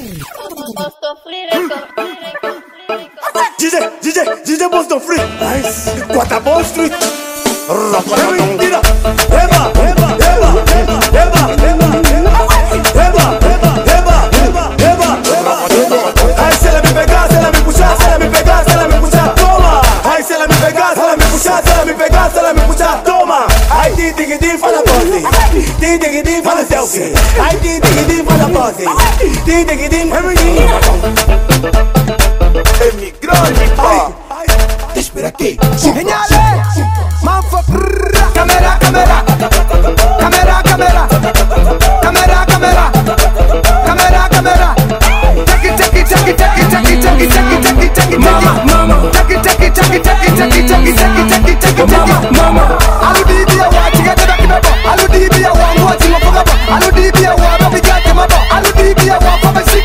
DJ Bostofree. Nice. Kwata Bostofree. Mentira. Ai, se ela me pegar, se ela me puxar, se ela me pegar, se ela me puxar, toma. Ai, se ela me pegar, se ela me puxar, se ela me pegar, se ela me puxar, toma. Ai, di fala Pozi. Di fala selfie. Ai, di fala Pozi. Di emigrante, pai. Espera aqui. Señale, man for cámara, cámara, cámara, cámara, cámara, cámara, cámara, cámara. Take it, mama. Take it, mama. Alu di awa, tiga tiga kiba. Alu di awa, ngwa tiga foga. Alu di awa, babi gata maba. Alu di awa, papa zig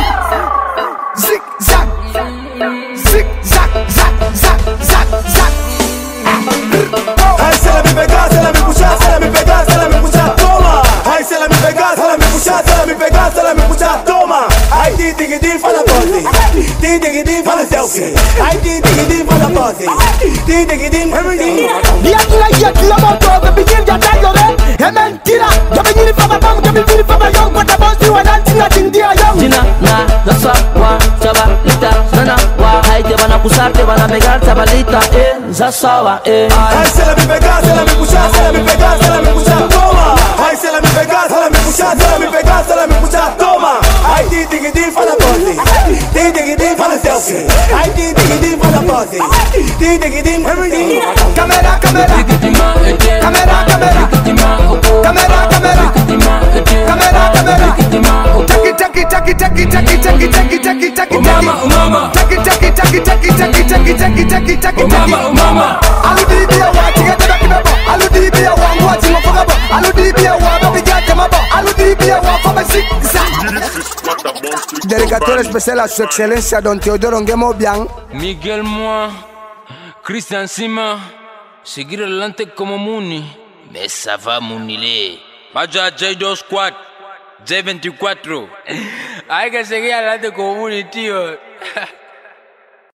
zag, zig zag, zag. Ai, se ela me pegar, se ela me puxar, se ela me pegar, se ela me puxar, toma. Ai, se ela me pegar, se ela me puxar, se ela me pegar, se ela me puxar, toma. Ai, di fala Pozi. Di fala selfie. Ai, di fala Pozi. Di Dia kila moto, baby gym ya Dario re. É mentira. Já vem ele fala bom, já vem ele fala young, Kwata Bostofree wa nanti na tindia young. Jina na dasa wa chabalita nana wa haite bana kusarte bana pegar chabalita zasawa Ai, se ela me pegar, se ela me puxar, se ela me pegar, se ela me puxar, toma. Ai, se ela me pegar, se ela me puxar, se ela me pegar, se ela me puxar, toma. Ai, di fala Pozi. Di fala selfie. Ai, di fala Pozi. Di Cámara, cámara, cámara, cámara, cámara, cámara, cámara, cámara. Take mama. Alu di awa, tiga tiga kiba. Alu di awa, ngwa tiga foga. Alu di awa, babi gata maba. Alu di awa, papa zig zag. Dedicatoria especial a su excelencia Don Teodoro Obiang. Miguel Moa, Cristian Sima, seguir adelante como Muni. Mesa va Munile. Vaya J2 Squad, J24. Hay que seguir adelante como Muni, tío.